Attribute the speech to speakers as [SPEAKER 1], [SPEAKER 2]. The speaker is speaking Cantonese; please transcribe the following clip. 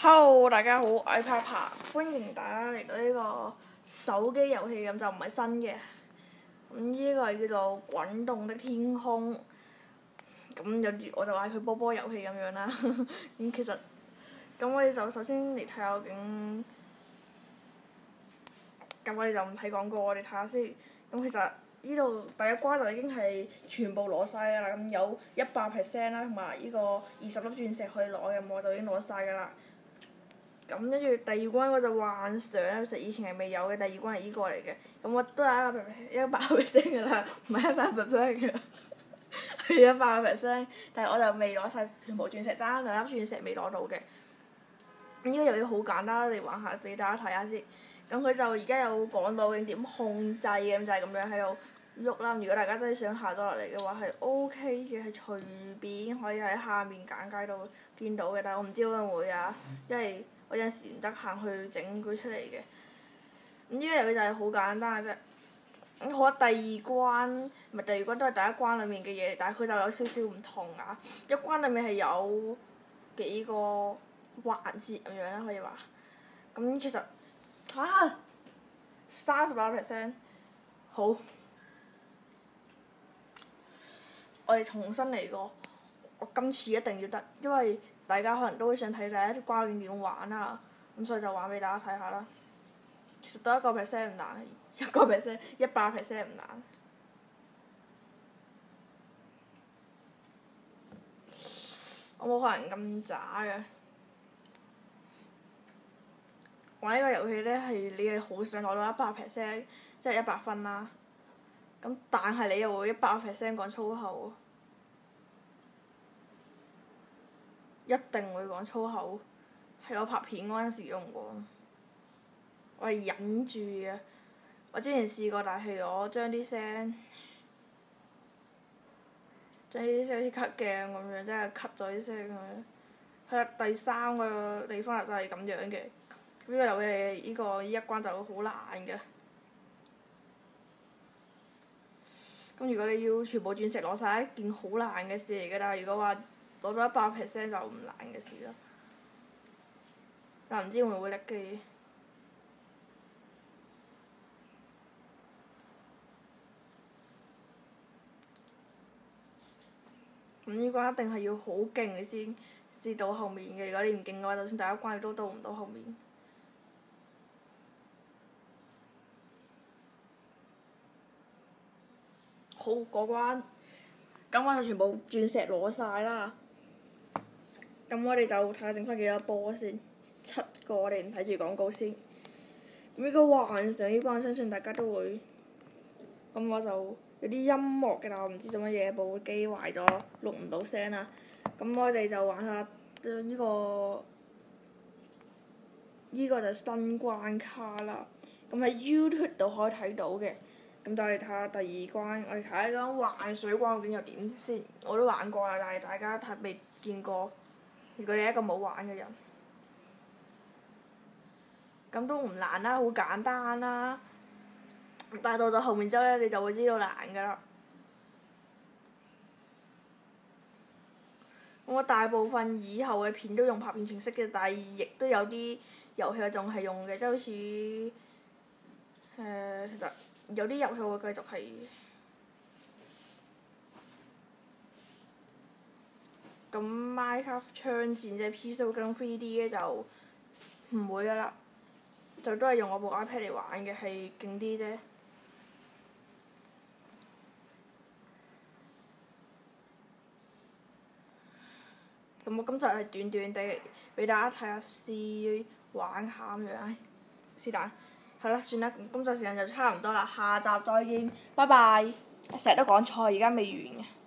[SPEAKER 1] Hello，大家好，我係 Papa，歡迎大家嚟到呢個手機遊戲咁就唔係新嘅。咁呢個係叫做滾動的天空。咁有啲我就嗌佢波波遊戲咁樣啦。咁其實，咁我哋就首先嚟睇下究竟。咁我哋就唔睇廣告，我哋睇下先。咁其實呢度第一關就已經係全部攞晒㗎啦，咁有100%啦，同埋呢個20粒鑽石可以攞嘅，我就已經攞晒㗎啦。咁跟住第二關我就幻想咧，其實以前係未有嘅，第二關係依個嚟嘅。咁我都係100% 㗎啦，唔係100% 㗎，係100%。但係我就未攞晒全部鑽石，爭2粒鑽石未攞到嘅。咁呢個遊戲好簡單，嚟玩下俾大家睇下先。咁佢就而家有講到點控制嘅，咁就係咁樣喺度喐啦。如果大家真係想下載落嚟嘅話，係 OK 嘅，係隨便可以喺下面簡介度見到嘅。但係我唔知會唔會啊，因為我有陣時唔得閒去整佢出嚟嘅。咁呢個遊戲就係好簡單嘅啫。咁好啦，第二關唔係第二關都係第一關裡面嘅嘢，但係佢就有少少唔同啊。一關裡面係有幾個環節咁樣啦，可以話。咁其實38%，好，我哋重新嚟過。我今次一定要得，因為大家可能都會想睇第一關點玩啊，咁所以就玩俾大家睇下啦。其實得1%唔難，1%，100% 唔難。我冇可能咁渣嘅。玩呢個遊戲咧係你係好想攞到100%，即係100分啦。咁但係你又會100% 講粗口，一定會講粗口。係我拍片嗰陣時用過，我係忍住嘅。我之前試過，但係我將啲聲好似 cut 鏡咁樣，即係 cut 咗啲聲咁樣。係啦，第三個地方就係咁樣嘅。呢個遊戲呢一關就好難嘅。咁如果你要全部鑽石攞晒，一件好難嘅事嚟嘅，但係如果話攞到100%就唔難嘅事啦。但唔知會唔會叻機？咁呢關一定係要好勁你先至到後面嘅，如果你唔勁嘅話，就算第一關你都到唔到後面。好，過關。咁我就全部鑽石攞晒啦。咁我哋就睇下剩翻幾多波先，7個，我哋唔睇住廣告先。咁呢個幻想呢關，相信大家都會。咁我就有啲音樂嘅，但我唔知做乜嘢，部機壞咗，錄唔到聲啦。咁我哋就玩下呢個就係新關卡啦。咁喺 YouTube 度可以睇到嘅。咁就嚟睇下第二關，我哋睇下嗰幻水關究竟又點先。我都玩過啦，但係大家未見過。如果你係一個冇玩嘅人，咁都唔難啦，好簡單啦。但係到咗後面之後咧，你就會知道難㗎啦。我大部分以後嘅片都用拍片程式嘅，但係亦都有啲遊戲我仲係用嘅，即係好似其實有啲遊戲我會繼續係咁 Minecraft 槍戰即係 PC 都跟 3D 嘅就唔會㗎啦，就都係用我部 iPad 嚟玩嘅，係勁啲啫。咁我今集係短短地俾大家睇下試玩下咁樣，唉，是但，係啦，算啦，今集時間就差唔多啦，下集再見，拜拜。成日都講錯，而家未完嘅。